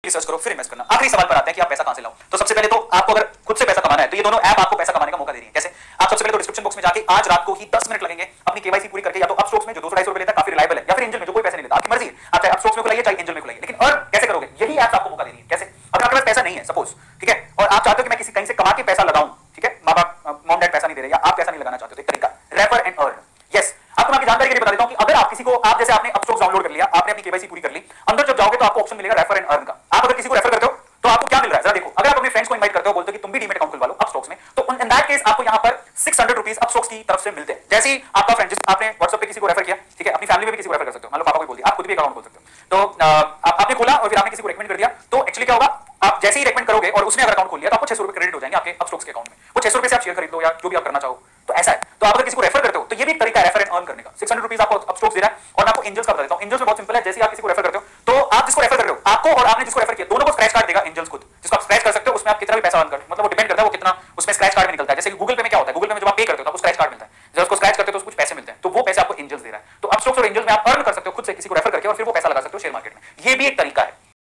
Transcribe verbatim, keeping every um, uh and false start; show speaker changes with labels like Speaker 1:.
Speaker 1: Research करो फिर invest करना। आखिरी सवाल पर आते हैं कि आप पैसा कहां से लाओ। तो सबसे पहले तो आपको अगर खुद से पैसा कमाना है तो ये दोनों ऐप आपको पैसा कमाने का मौका दे रही है। कैसे? आप सबसे पहले तो डिस्क्रिप्शन बॉक्स में जाके आज रात को ही दस मिनट लगेंगे अपनी केवाईसी पूरी करके, या तो अपस्टॉक्स में जो दो सौ ढाई सौ रुपए लेता है काफी रिलायबल है, या फिर एंजल में जो कोई पैसे नहीं लेता, आपकी मर्जी है, आप चाहे अपस्टॉक्स में खुलाइए चाहे एंजल में खुलाइए, लेकिन अर्न कैसे करोगे यही ऐप आपको मौका दे रही है। कैसे? अगर आपके पास पैसा नहीं है सपोज, ठीक है, और आप चाहते हो कि मैं किसी कहीं से कमा के पैसा लगाऊं, ठीक है, माँ बाप मॉम डैड पैसा नहीं दे रहे या आप पैसा नहीं लगाना चाहते, तो एक तरीका रेफर एंड अर्न। यस, आपको मैं आपकी जानकारी के लिए बता देता हूं कि अगर आप किसी को, आप जैसे आपने अपस्टॉक्स डाउनलोड कर लिया, आपने अपनी केवाईसी पूरी कर ली, अंदर जब जाओगे तो आपको ऑप्शन मिलेगा रेफर एंड अर्न का। आप अगर किसी को रेफर करते हो तो आपको क्या मिल रहा है जरा देखो। अगर आप अपने फ्रेंड्स को इनवाइट करते हो, बोलते हो कि तुम भी डीमैट अकाउंट खुलवा लो अपस्टॉक्स में, तो इन दैट केस आपको यहां पर सिक्स हंड्रेड रुपीस अपस्टॉक्स की तरफ से मिलते हैं। जैसे ही आपका फ्रेंड, जिस आपने व्हाट्सएप पे किसी को रेफर किया, ठीक है, अपनी फैमिली में भी किसी को रेफर कर सकते हो, मान लो पापा को बोल दिया, आप खुद भी अकाउंट खोल सकते हो। तो आप आपने खोला और फिर आपने किसी को रेकमेंड कर दिया, तो एक्चुअली क्या होगा, आप जैसे ही रेकमेंड करोगे और उसने अगर अकाउंट खोल लिया तो आपको छह सौ रुपए क्रेडिट हो जाएंगे आपके अपस्टॉक्स के अकाउंट में। वो छह सौ रुपए से आप शेयर खरीद लो या जो भी आप करना चाहो, तो ऐसा है। तो आप अगर किसी को रेफर करते हो तो ये भी एक तरीका है रेफर एंड अर्न करने का। सिक्स हंड्रेड रुपीस आपको अपस्टॉक्स दे रहा है। और मैं आपको एंजल्स का बता देता हूं। एंजल्स में बहुत सिंपल है, जैसे आप किसी को रेफर करते हो तो आप जिसको रेफर कर रहे हो, आपको और आपने जिसको रेफर किया, दोनों को स्क्रैच कार्ड देगा एंजल्स खुद, जिसको आप स्क्रैच कर सकते हो। उसमें आप कितना भी पैसा अर्न कर, मतलब वो डिपेंड करता है वो कितना उसमें स्क्रैच कार्ड में निकलता है। जैसे कि गूगल पे में क्या होता है, गूगल पे में जब आप पे करते हो तो आपको स्क्रैच कार्ड मिलता है, जब उसको स्क्रैच करते हो तो कुछ पैसे मिलते हैं, तो वो पैसे आपको एंजल्स दे रहा है। तो अपस्टॉक्स और एंजल्स में आप अर्न कर सकते हो खुद से किसी को रेफर करके और फिर वो पैसा लगा सकते हो शेयर मार्केट में। ये भी एक तरीका